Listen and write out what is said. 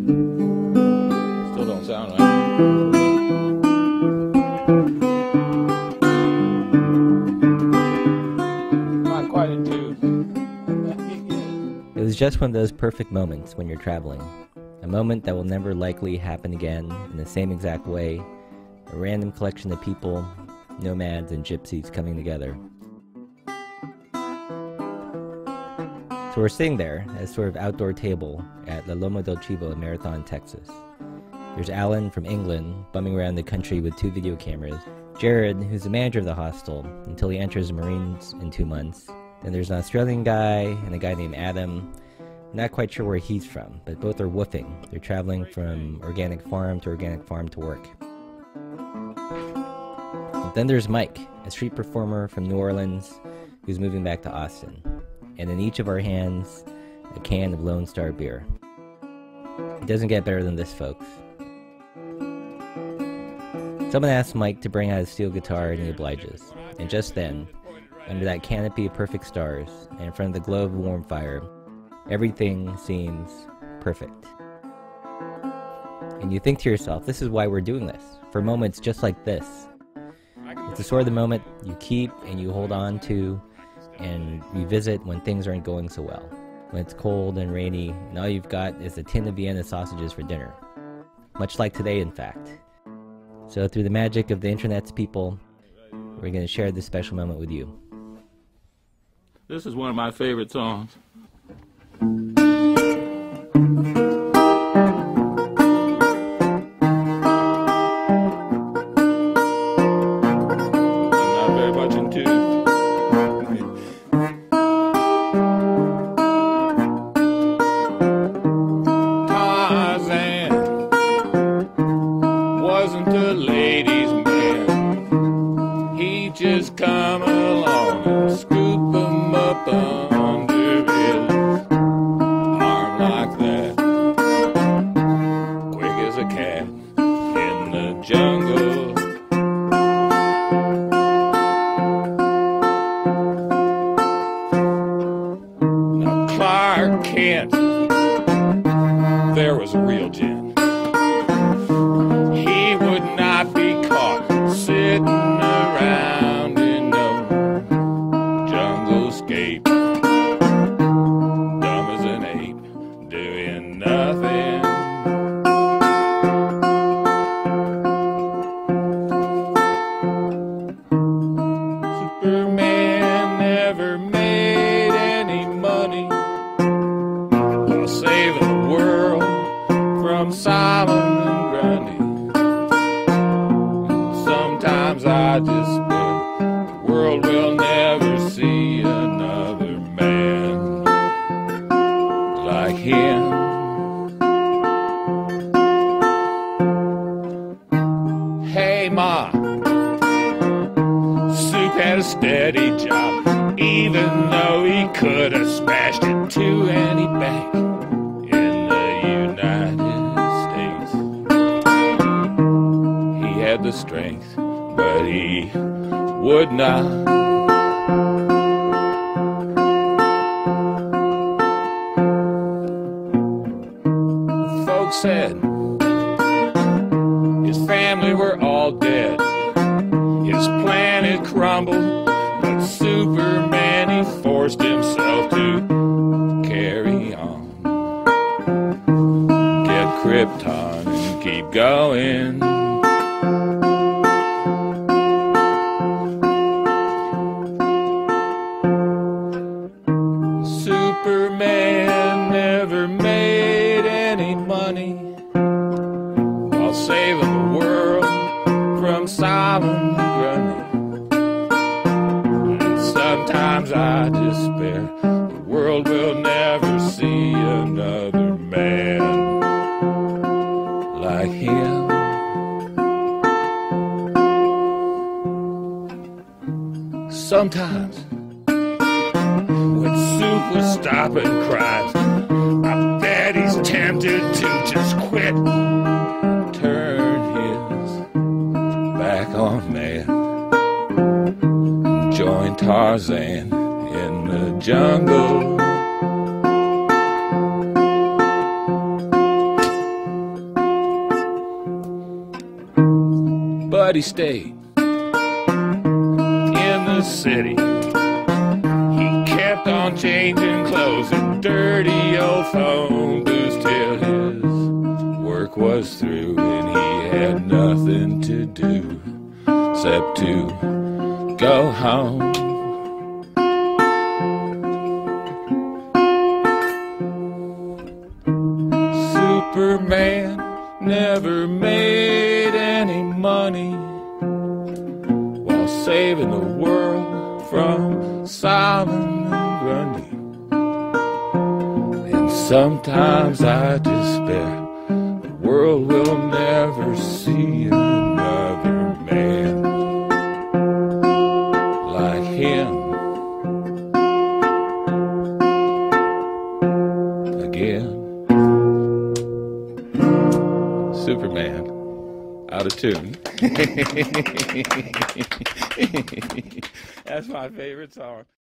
Still don't sound right. Not quite in tune. It was just one of those perfect moments when you're traveling. A moment that will never likely happen again in the same exact way. A random collection of people, nomads and gypsies coming together. So we're sitting there at a sort of outdoor table at La Loma del Chivo in Marathon, Texas. There's Alan from England bumming around the country with 2 video cameras. Jared, who's the manager of the hostel until he enters the Marines in 2 months. Then there's an Australian guy and a guy named Adam. Not quite sure where he's from, but both are woofing. They're traveling from organic farm to work. And then there's Mike, a street performer from New Orleans who's moving back to Austin. And in each of our hands, a can of Lone Star beer. It doesn't get better than this, folks. Someone asks Mike to bring out his steel guitar and he obliges. And just then, under that canopy of perfect stars, and in front of the glow of a warm fire, everything seems perfect. And you think to yourself, this is why we're doing this. For moments just like this. It's the sort of the moment you keep and you hold on to and revisit when things aren't going so well. When it's cold and rainy and all you've got is a tin of Vienna sausages for dinner. Much like today, in fact. So through the magic of the internet's people, we're going to share this special moment with you. This is one of my favorite songs. Wasn't a ladies' man. He just come along and scoop 'em up under his arm like that, quick as a cat in the jungle. Now Clark Kent, there was a real gent. Not be caught sitting around in no jungle scape, dumb as an ape, doing nothing. Superman never made any money while saving the world from Solomon Grundy. Sometimes I despair the world will never see another man like him. Hey Ma, Soup had a steady job, even though he could have smashed into any bank in the United States. He had the strength, but he would not. Folks said his family were all dead, his planet crumbled, but Superman, he forced himself to carry on, get Krypton and keep going. Superman never made any money while saving the world from Solomon Grundy. And sometimes I despair the world will never see another man like him. Sometimes when Soup was stopping crimes, I bet he's tempted to just quit, turn his back on man, and join Tarzan in the jungle. he stayed in the city. He kept on changing clothes and dirty old phone booths till his work was through and he had nothing to do except to go home. Superman never made any money while saving the world from Simon and Grundy. And sometimes I despair the world will never see another man like him again. Superman, out of tune. That's my favorite song.